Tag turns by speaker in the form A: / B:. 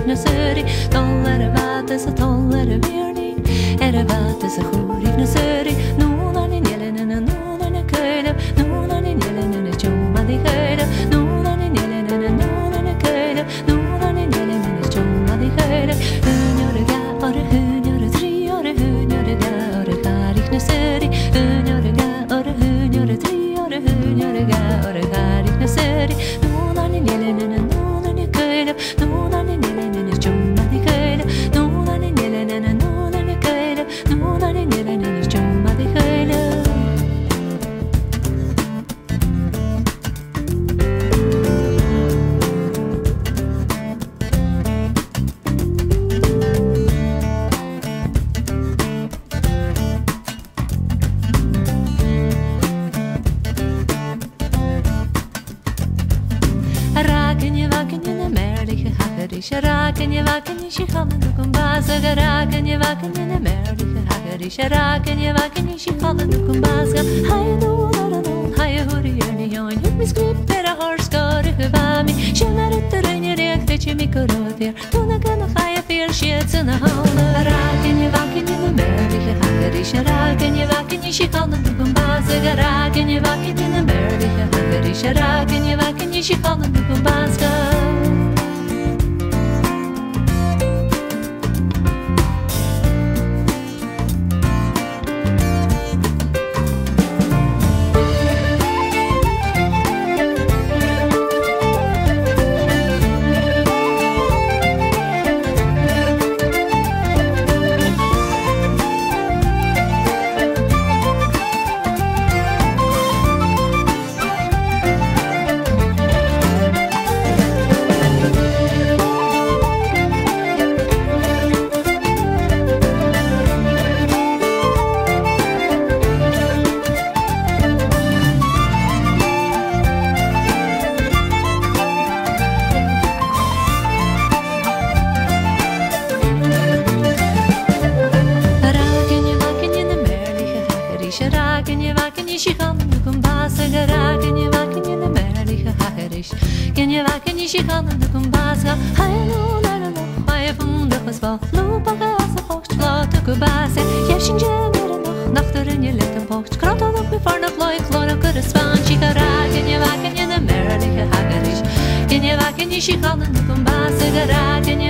A: na suri tollere wat is a tollere virni wat is a churi na suri nun an in yelen and nun an a keile nun an in yelen and a choma di keile nun an in yelen and nun an a keile nun an in yelen and a choma di keile hunjore ga or hunjore tri or hunjore ga or karik na suri hunjore ga or hunjore tri or hunjore ga or karik na suri nun an in yelen and nun an a keile nun an in yelen and a choma di keile nun an in yelen and nun an a keile nun an in yelen and a choma di keile. Sharaken je waken je shichanen de kumbaza garaken je waken je ne merliche hageri sharaken je waken je shichanen de kumbaza hay no hay hori ni yon huk mis grip per a horskare huvami shemaret de reine rekte chimi korotir tuna kana hay fer shit na hal raken je waken je ne merliche hageri sharaken je waken je shichanen de kumbaza garaken je waken je ne merliche hageri sharaken je waken je shichanen de kumbaza. She